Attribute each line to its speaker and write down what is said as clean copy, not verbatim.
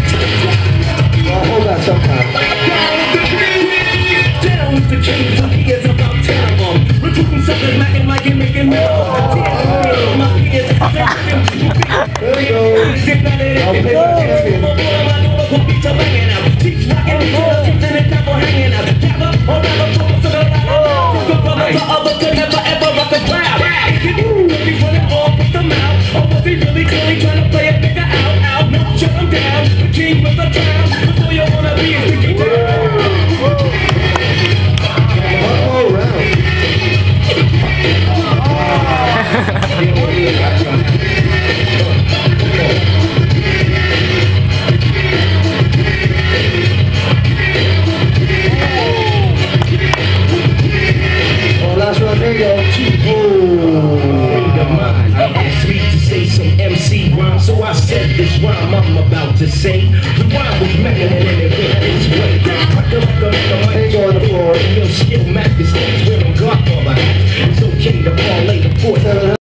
Speaker 1: Well, hold on sometime.
Speaker 2: Down with the king, for he is about town. Recruiting suckers, macking like and making me all the my peers,
Speaker 1: There you go. I'll play my champion.
Speaker 2: keeps rocking until the streets and it's never hanging out. Gather or never fall to the the other could never ever rock the crowd. If he's running off with the mouth, or was he really clearly trying to play a nigga out? No, shut him down, the king with the crown. Before you wanna be a sticky down.
Speaker 1: One more round. Last round, there you go.
Speaker 2: Asked me to say some MC rhyme, so I said this rhyme I'm about to say. The rhyme was mad and it went this way.